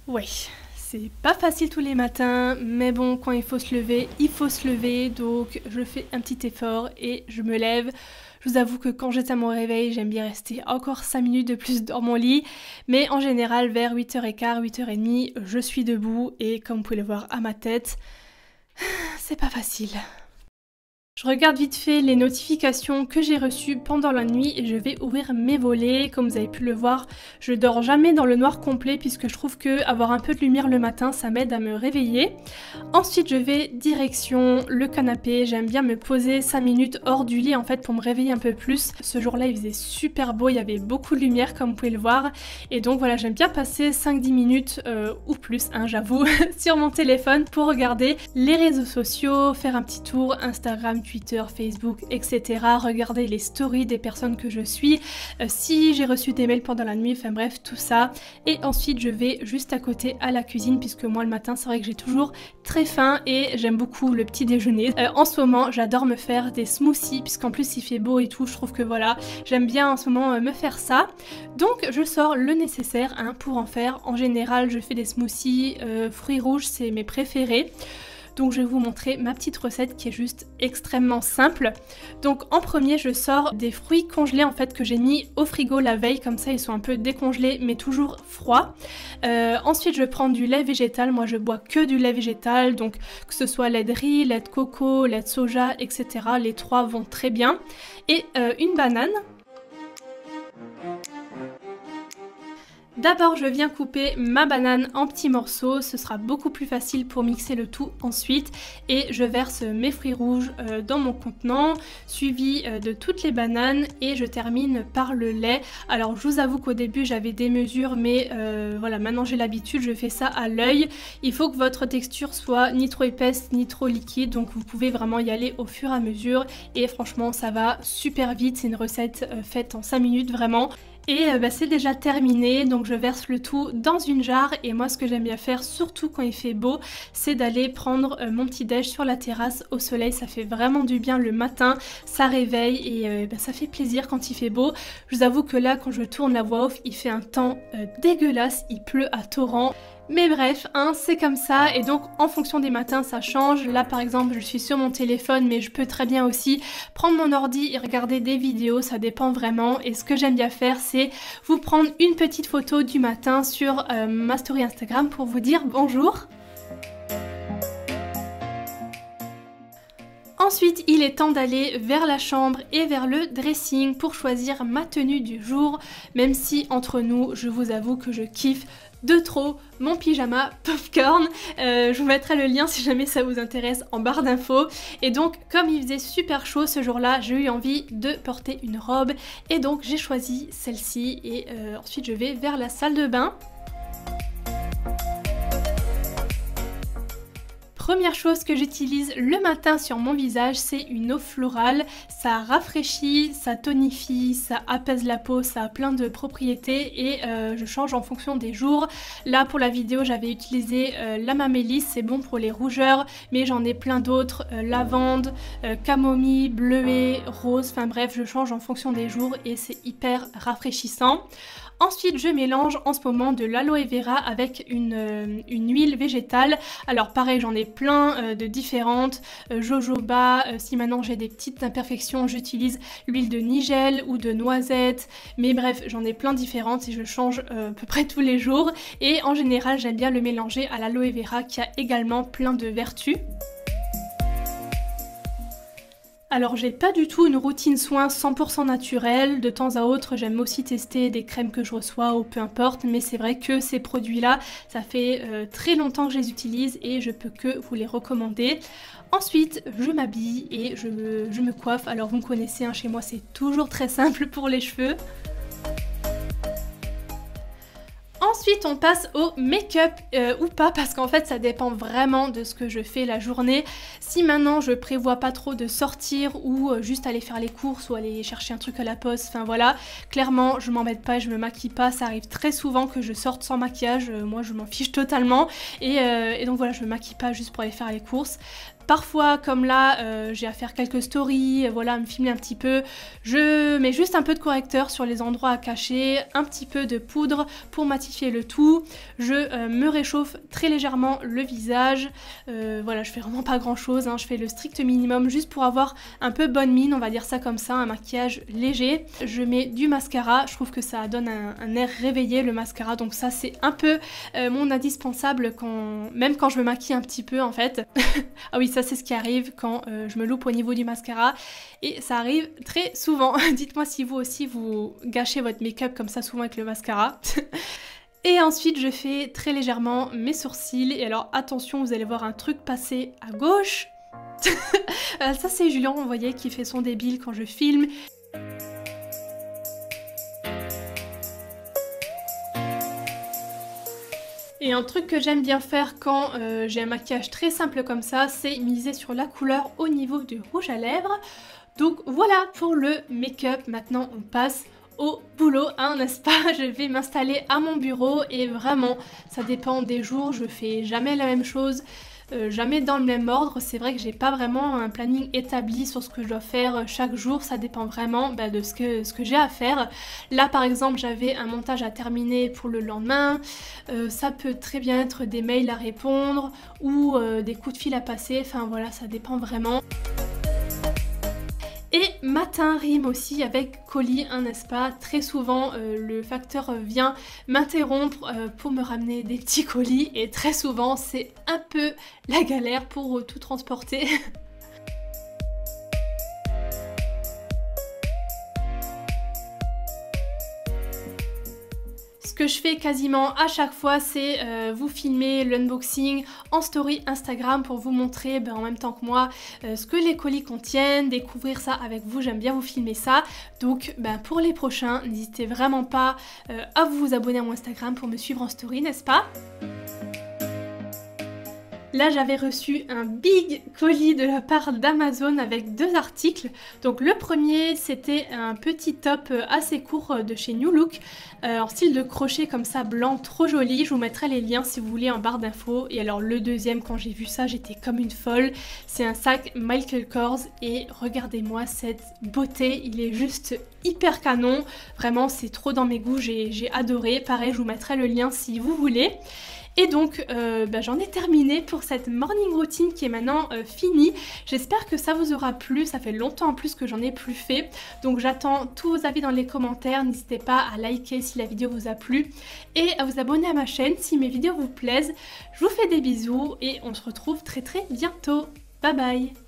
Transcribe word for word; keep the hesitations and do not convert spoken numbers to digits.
Ouais, c'est pas facile tous les matins, mais bon, quand il faut se lever, il faut se lever, donc je fais un petit effort et je me lève. Je vous avoue que quand j'éteins mon réveil, j'aime bien rester encore cinq minutes de plus dans mon lit, mais en général, vers huit heures quinze, huit heures trente, je suis debout et comme vous pouvez le voir à ma tête, c'est pas facile. Je regarde vite fait les notifications que j'ai reçues pendant la nuit et je vais ouvrir mes volets. Comme vous avez pu le voir, je dors jamais dans le noir complet puisque je trouve que avoir un peu de lumière le matin, ça m'aide à me réveiller. Ensuite, je vais direction le canapé. J'aime bien me poser cinq minutes hors du lit en fait pour me réveiller un peu plus. Ce jour-là, il faisait super beau, il y avait beaucoup de lumière comme vous pouvez le voir. Et donc voilà, j'aime bien passer cinq dix minutes euh, ou plus, hein, j'avoue, sur mon téléphone pour regarder les réseaux sociaux, faire un petit tour Instagram, Twitter, Facebook, et cetera. Regarder les stories des personnes que je suis, euh, si j'ai reçu des mails pendant la nuit, enfin bref, tout ça. Et ensuite, je vais juste à côté à la cuisine, puisque moi le matin, c'est vrai que j'ai toujours très faim et j'aime beaucoup le petit déjeuner. Euh, en ce moment, j'adore me faire des smoothies, puisqu'en plus il fait beau et tout, je trouve que voilà, j'aime bien en ce moment euh, me faire ça. Donc je sors le nécessaire hein, pour en faire. En général, je fais des smoothies, euh, fruits rouges, c'est mes préférés. Donc je vais vous montrer ma petite recette qui est juste extrêmement simple. Donc en premier je sors des fruits congelés en fait que j'ai mis au frigo la veille, comme ça ils sont un peu décongelés mais toujours froids. Euh, ensuite je prends du lait végétal, moi je bois que du lait végétal, donc que ce soit lait de riz, lait de coco, lait de soja, et cetera. Les trois vont très bien. Et euh, une banane. D'abord, je viens couper ma banane en petits morceaux, ce sera beaucoup plus facile pour mixer le tout ensuite. Et je verse mes fruits rouges euh, dans mon contenant, suivi euh, de toutes les bananes et je termine par le lait. Alors, je vous avoue qu'au début, j'avais des mesures, mais euh, voilà, maintenant j'ai l'habitude, je fais ça à l'œil. Il faut que votre texture soit ni trop épaisse, ni trop liquide, donc vous pouvez vraiment y aller au fur et à mesure. Et franchement, ça va super vite, c'est une recette euh, faite en cinq minutes vraiment. Et euh, bah, c'est déjà terminé, donc je verse le tout dans une jarre et moi ce que j'aime bien faire, surtout quand il fait beau, c'est d'aller prendre euh, mon petit déj sur la terrasse au soleil. Ça fait vraiment du bien le matin, ça réveille et euh, bah, ça fait plaisir quand il fait beau. Je vous avoue que là quand je tourne la voix off, il fait un temps euh, dégueulasse, il pleut à torrent. Mais bref, hein, c'est comme ça et donc en fonction des matins ça change. Là par exemple je suis sur mon téléphone mais je peux très bien aussi prendre mon ordi et regarder des vidéos, ça dépend vraiment. Et ce que j'aime bien faire c'est vous prendre une petite photo du matin sur euh, ma story Instagram pour vous dire bonjour. Ensuite, il est temps d'aller vers la chambre et vers le dressing pour choisir ma tenue du jour, même si entre nous, je vous avoue que je kiffe de trop mon pyjama popcorn. Euh, je vous mettrai le lien si jamais ça vous intéresse en barre d'infos. Et donc, comme il faisait super chaud ce jour-là, j'ai eu envie de porter une robe et donc j'ai choisi celle-ci et euh, ensuite je vais vers la salle de bain. Première chose que j'utilise le matin sur mon visage, c'est une eau florale. Ça rafraîchit, ça tonifie, ça apaise la peau, ça a plein de propriétés et euh, je change en fonction des jours. Là pour la vidéo j'avais utilisé euh, la Mamélis, c'est bon pour les rougeurs, mais j'en ai plein d'autres, euh, lavande, euh, camomille, bleuet, rose, enfin bref je change en fonction des jours et c'est hyper rafraîchissant. Ensuite, je mélange en ce moment de l'aloe vera avec une, euh, une huile végétale. Alors pareil, j'en ai plein euh, de différentes. Euh, jojoba, euh, si maintenant j'ai des petites imperfections, j'utilise l'huile de nigel ou de noisette. Mais bref, j'en ai plein différentes et je change euh, à peu près tous les jours. Et en général, j'aime bien le mélanger à l'aloe vera qui a également plein de vertus. Alors j'ai pas du tout une routine soin cent pour cent naturelle, de temps à autre j'aime aussi tester des crèmes que je reçois ou peu importe, mais c'est vrai que ces produits là, ça fait euh, très longtemps que je les utilise et je peux que vous les recommander. Ensuite je m'habille et je me, je me coiffe, alors vous me connaissez, hein, chez moi c'est toujours très simple pour les cheveux. Ensuite on passe au make-up euh, ou pas parce qu'en fait ça dépend vraiment de ce que je fais la journée. Si maintenant je prévois pas trop de sortir ou euh, juste aller faire les courses ou aller chercher un truc à la poste, enfin voilà, clairement je m'embête pas, je me maquille pas, ça arrive très souvent que je sorte sans maquillage, euh, moi je m'en fiche totalement et, euh, et donc voilà je me maquille pas juste pour aller faire les courses. parfois comme là euh, j'ai à faire quelques stories, voilà, me filmer un petit peu, je mets juste un peu de correcteur sur les endroits à cacher, un petit peu de poudre pour matifier le tout, je euh, me réchauffe très légèrement le visage, euh, voilà, je fais vraiment pas grand chose, hein, je fais le strict minimum juste pour avoir un peu bonne mine, on va dire ça comme ça, un maquillage léger. Je mets du mascara, je trouve que ça donne un, un air réveillé le mascara, donc ça c'est un peu euh, mon indispensable quand, même quand je me maquille un petit peu en fait. Ah oui, ça c'est ce qui arrive quand euh, je me loupe au niveau du mascara et ça arrive très souvent. Dites-moi si vous aussi vous gâchez votre make-up comme ça souvent avec le mascara. Et ensuite je fais très légèrement mes sourcils et alors attention, vous allez voir un truc passer à gauche. Ça c'est Julien, vous voyez, qui fait son débile quand je filme. Et un truc que j'aime bien faire quand euh, j'ai un maquillage très simple comme ça, c'est miser sur la couleur au niveau du rouge à lèvres. Donc voilà pour le make-up. Maintenant on passe au boulot, hein, n'est-ce pas? Je vais m'installer à mon bureau et vraiment ça dépend des jours, je fais jamais la même chose. Euh, jamais dans le même ordre, c'est vrai que j'ai pas vraiment un planning établi sur ce que je dois faire chaque jour, ça dépend vraiment bah, de ce que, ce que j'ai à faire. Là par exemple j'avais un montage à terminer pour le lendemain, euh, ça peut très bien être des mails à répondre ou euh, des coups de fil à passer, enfin voilà, ça dépend vraiment. Et matin rime aussi avec colis, hein, n'est-ce pas? Très souvent euh, le facteur vient m'interrompre euh, pour me ramener des petits colis et très souvent c'est un peu la galère pour euh, tout transporter. Ce que je fais quasiment à chaque fois, c'est euh, vous filmer l'unboxing en story Instagram pour vous montrer ben, en même temps que moi euh, ce que les colis contiennent, découvrir ça avec vous, j'aime bien vous filmer ça. Donc ben, pour les prochains, n'hésitez vraiment pas euh, à vous abonner à mon Instagram pour me suivre en story, n'est-ce pas? Là j'avais reçu un big colis de la part d'Amazon avec deux articles. Donc le premier c'était un petit top assez court de chez New Look euh, en style de crochet comme ça blanc, trop joli. Je vous mettrai les liens si vous voulez en barre d'infos. Et alors le deuxième, quand j'ai vu ça j'étais comme une folle. C'est un sac Michael Kors et regardez-moi cette beauté, il est juste hyper canon. Vraiment c'est trop dans mes goûts, j'ai adoré. Pareil, je vous mettrai le lien si vous voulez. Et donc euh, bah, j'en ai terminé pour cette morning routine qui est maintenant euh, finie. J'espère que ça vous aura plu, ça fait longtemps en plus que j'en ai plus fait. Donc j'attends tous vos avis dans les commentaires, n'hésitez pas à liker si la vidéo vous a plu et à vous abonner à ma chaîne si mes vidéos vous plaisent. Je vous fais des bisous et on se retrouve très très bientôt. Bye bye!